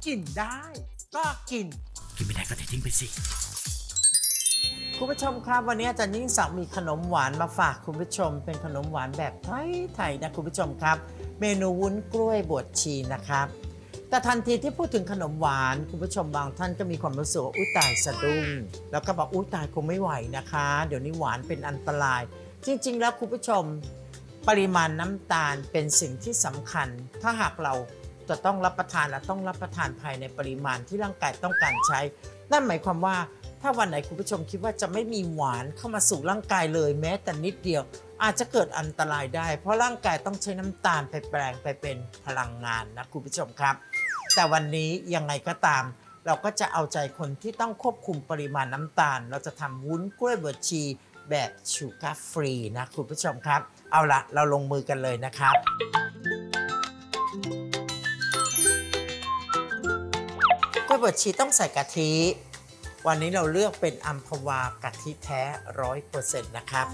กินได้ก็กินไม่ได้ก็ทิ้งไปสิคุณผู้ชมครับวันนี้อาจารย์ยิ่งศักดิ์มีขนมหวานมาฝากคุณผู้ชมเป็นขนมหวานแบบไทยๆนะคุณผู้ชมครับเมนูวุ้นกล้วยบวชชีนะครับแต่ทันทีที่พูดถึงขนมหวานคุณผู้ชมบางท่านก็มีความรู้สึกว่าอุ้ยตายสะดุ้งแล้วก็บอกอุ้ยตายคงไม่ไหวนะคะเดี๋ยวนี้หวานเป็นอันตรายจริงๆแล้วคุณผู้ชมปริมาณน้ำตาลเป็นสิ่งที่สำคัญถ้าหากเราจะต้องรับประทานและต้องรับประทานภายในปริมาณที่ร่างกายต้องการใช้นั่นหมายความว่าถ้าวันไหนคุณผู้ชมคิดว่าจะไม่มีหวานเข้ามาสู่ร่างกายเลยแม้แต่นิดเดียวอาจจะเกิดอันตรายได้เพราะร่างกายต้องใช้น้ำตาลไปแปลงไปเป็นพลังงานนะคุณผู้ชมครับแต่วันนี้ยังไงก็ตามเราก็จะเอาใจคนที่ต้องควบคุมปริมาณน้ำตาลเราจะทำวุ้นกล้วยบวชชีแบบชูการ์ฟรีนะคุณผู้ชมครับเอาละเราลงมือกันเลยนะครับกล้วยบวชชีต้องใส่กะทิวันนี้เราเลือกเป็นอัมพวากะทิแท้ 100% นะครับ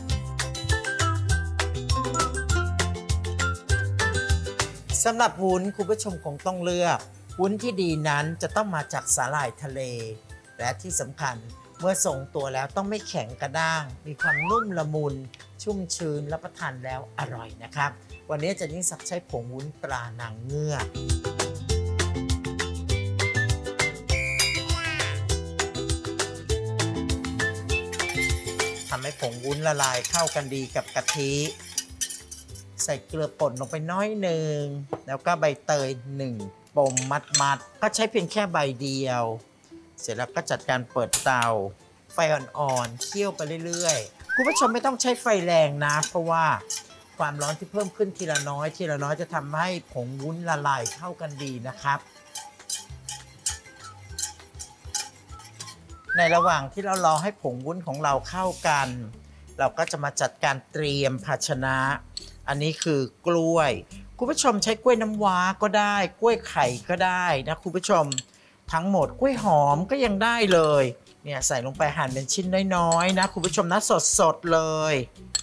สำหรับวุ้นคุณผู้ชมคงต้องเลือกวุ้นที่ดีนั้นจะต้องมาจากสาหร่ายทะเลและที่สำคัญเมื่อส่งตัวแล้วต้องไม่แข็งกระด้างมีความนุ่มละมุนชุ่มชื้นรับประทานแล้วอร่อยนะครับวันนี้อาจารย์ยิ่งศักดิ์ใช้ผงวุ้นตรานางเงือกทำให้ผงวุ้นละลายเข้ากันดีกับกะทิใส่เกลือป่นลงไปน้อยหนึ่งแล้วก็ใบเตย1ปมมัดก็ใช้เพียงแค่ใบเดียวเสร็จแล้วก็จัดการเปิดเตาไฟอ่อนๆเคี่ยวไปเรื่อยๆคุณผู้ชมไม่ต้องใช้ไฟแรงนะเพราะว่าความร้อนที่เพิ่มขึ้นทีละน้อยจะทำให้ผงวุ้นละลายเข้ากันดีนะครับในระหว่างที่เรารอให้ผงวุ้นของเราเข้ากันเราก็จะมาจัดการเตรียมภาชนะอันนี้คือกล้วยคุณผู้ชมใช้กล้วยน้ำว้าก็ได้กล้วยไข่ก็ได้นะคุณผู้ชมทั้งหมดกล้วยหอมก็ยังได้เลยเนี่ยใส่ลงไปหั่นเป็นชิ้นน้อยๆนะคุณผู้ชมนะสดๆเลย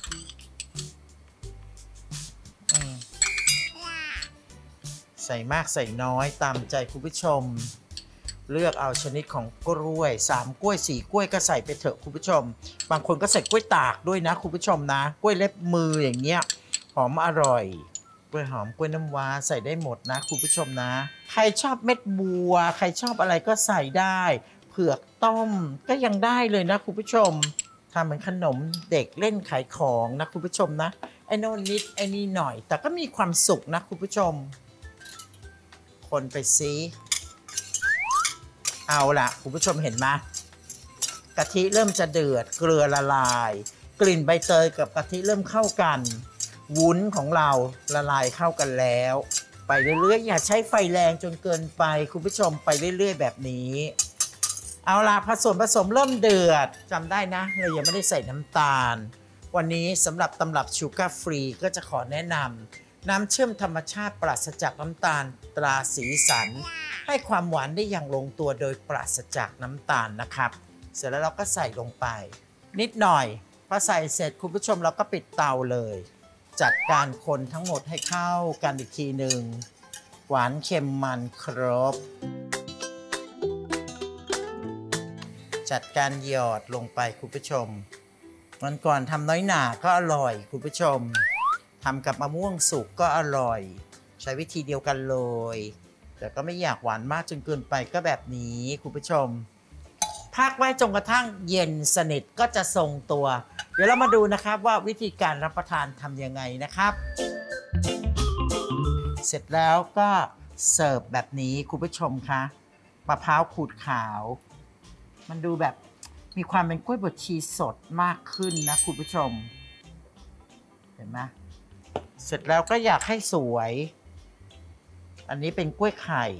ใส่มากใส่น้อยตามใจคุณผู้ชมเลือกเอาชนิดของกล้วย3กล้วย4กล้วยก็ใส่ไปเถอะคุณผู้ชมบางคนก็ใส่กล้วยตากด้วยนะคุณผู้ชมนะกล้วยเล็บมืออย่างเงี้ยหอมอร่อยกล้วยหอมกล้วยน้ำว้าใส่ได้หมดนะคุณผู้ชมนะใครชอบเม็ดบัวใครชอบอะไรก็ใส่ได้เผือกต้มก็ยังได้เลยนะคุณผู้ชมทำเหมือนขนมเด็กเล่นขายของนะคุณผู้ชมนะไอ้โน่นนิดไอ้นี่หน่อยแต่ก็มีความสุขนะคุณผู้ชมคนไปซิเอาล่ะคุณผู้ชมเห็นไหมกะทิเริ่มจะเดือดเกลือละลายกลิ่นใบเตยกับกะทิเริ่มเข้ากันวุ้นของเราละลายเข้ากันแล้วไปเรื่อยๆอย่าใช้ไฟแรงจนเกินไปคุณผู้ชมไปเรื่อยๆแบบนี้เอาล่ะผสมเริ่มเดือดจำได้นะเรายังไม่ได้ใส่น้ำตาลวันนี้สำหรับตำรับชูการ์ฟรีก็จะขอแนะนำน้ำเชื่อมธรรมชาติปราศจากน้ำตาลตราสีสันให้ความหวานได้อย่างลงตัวโดยปราศจากน้ำตาลนะครับเสร็จแล้วเราก็ใส่ลงไปนิดหน่อยพอใส่เสร็จคุณผู้ชมเราก็ปิดเตาเลยจัดการคนทั้งหมดให้เข้ากันอีกทีหนึ่งหวานเค็มมันครบจัดการหยอดลงไปคุณผู้ชมวันก่อนทำน้อยหนาก็อร่อยคุณผู้ชมทำกับมะม่วงสุกก็อร่อยใช้วิธีเดียวกันเลยแต่ก็ไม่อยากหวานมากจนเกินไปก็แบบนี้คุณผู้ชมพักไว้จนกระทั่งเย็นสนิทก็จะทรงตัวเดี๋ยวเรามาดูนะครับว่าวิธีการรับประทานทำยังไงนะครับเสร็จแล้วก็เสิร์ฟแบบนี้คุณผู้ชมคะมะพร้าวขูดขาวมันดูแบบมีความเป็นกล้วยบวชชีสดมากขึ้นนะคุณผู้ชมเห็นไหมเสร็จแล้วก็อยากให้สวยอันนี้เป็นกล้วยไข่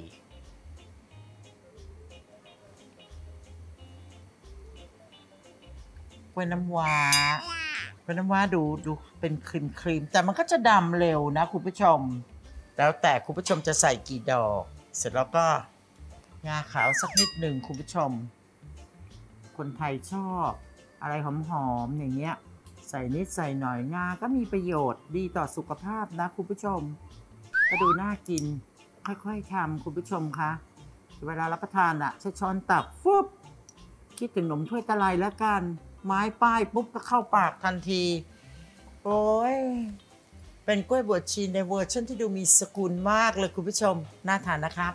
กล้วยน้ำว้ากล้วยน้ำว้าดูเป็นครีมแต่มันก็จะดำเร็วนะคุณผู้ชมแล้วแต่คุณผู้ชมจะใส่กี่ดอกเสร็จแล้วก็งาขาวสักนิดหนึ่งคุณผู้ชมคนไทยชอบอะไรหอมๆอย่างเงี้ยใส่นิดใส่หน่อยงาก็มีประโยชน์ดีต่อสุขภาพนะคุณผู้ชมก็ดูน่ากินค่อยๆทำคุณผู้ชมคะเวลารับประทานใช้ช้อนตักฟึบคิดถึงขนมถ้วยตะไลแล้วกัน ไม้ป้ายปุ๊บก็เข้าปากทันที โอ้ยเป็นกล้วยบวชชีในเวอร์ชันที่ดูมีสกุลมากเลยคุณผู้ชมน่าทานนะครับ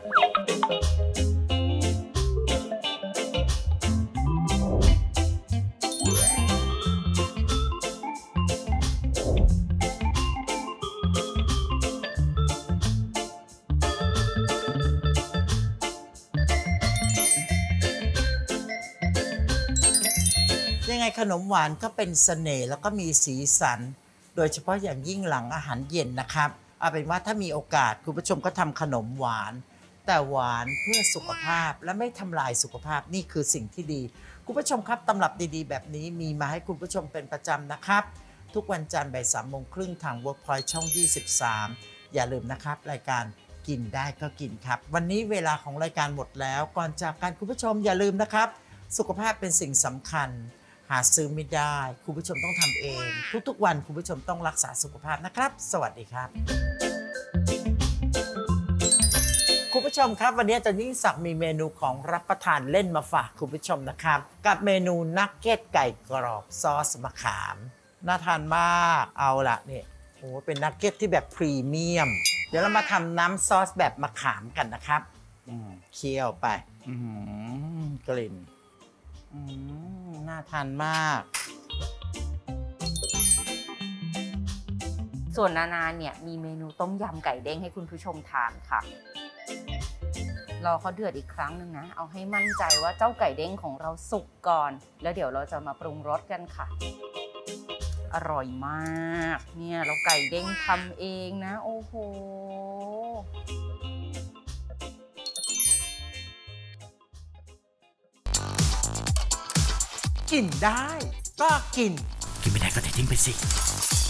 ยังไงขนมหวานก็เป็นเสน่ห์แล้วก็มีสีสันโดยเฉพาะอย่างยิ่งหลังอาหารเย็นนะครับเอาเป็นว่าถ้ามีโอกาสคุณผู้ชมก็ทำขนมหวานแต่หวานเพื่อสุขภาพและไม่ทำลายสุขภาพนี่คือสิ่งที่ดีคุณผู้ชมครับตำรับดีๆแบบนี้มีมาให้คุณผู้ชมเป็นประจำนะครับทุกวันจันทร์บ่าย3:30ทาง Workpoint ช่อง 23อย่าลืมนะครับรายการกินได้ก็กินครับวันนี้เวลาของรายการหมดแล้วก่อนจากกันคุณผู้ชมอย่าลืมนะครับสุขภาพเป็นสิ่งสำคัญหาซื้อไม่ได้คุณผู้ชมต้องทำเองทุกๆวันคุณผู้ชมต้องรักษาสุขภาพนะครับสวัสดีครับคุณผู้ชมครับวันนี้อาจารย์ยิ่งศักดิ์มีเมนูของรับประทานเล่นมาฝากคุณผู้ชมนะครับกับเมนูนักเก็ตไก่กรอบซอสมะขามน่าทานมากเอาละเนี่ยโอ้เป็นนักเก็ตที่แบบพรีเมียมเดี๋ยวเรามาทำน้ำซอสแบบมะขามกันนะครับเคี่ยวไปกลิ่นน่าทานมากส่วนนานาเนี่ยมีเมนูต้มยำไก่เด้งให้คุณผู้ชมทานค่ะรอเขาเดือดอีกครั้งหนึ่งนะเอาให้มั่นใจว่าเจ้าไก่เด้งของเราสุกก่อนแล้วเดี๋ยวเราจะมาปรุงรสกันค่ะอร่อยมากเนี่ยเราไก่เด้งทำเองนะโอ้โหกินได้ก็กินไม่ได้ก็ทิ้งไปสิ